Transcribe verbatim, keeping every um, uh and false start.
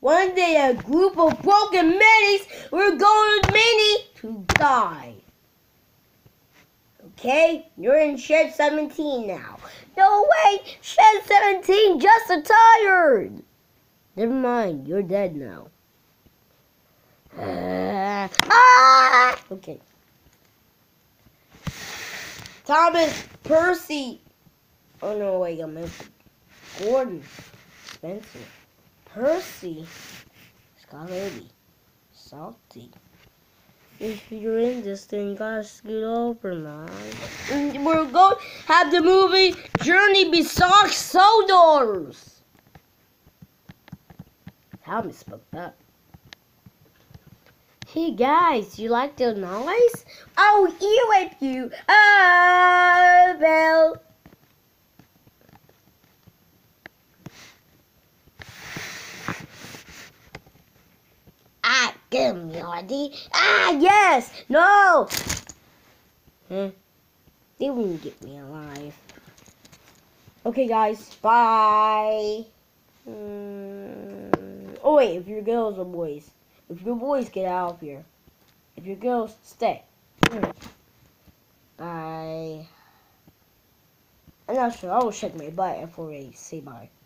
One day a group of broken minis were going mini to die. Okay, you're in shed seventeen now. No way, shed seventeen just retired. Never mind, you're dead now. Uh, ah! Okay. Thomas, Percy. Oh no, wait, I meant Gordon, Spencer, Percy, Scotty, Salty. If you're in this, then you gotta scoot over, man. And we're going to have the movie Journey Beside Solders. Thomas spoke up. Hey guys, you like the noise? Oh, you and you. Oh, well. Ah, give me, Audie. Ah, yes. No. Huh? They wouldn't get me alive. Okay, guys. Bye. Mm. Oh, wait. If you're girls or boys. If you're boys, get out of here. If you're girls, stay. Mm. Bye. I'm not sure. I will check my butt before I say bye.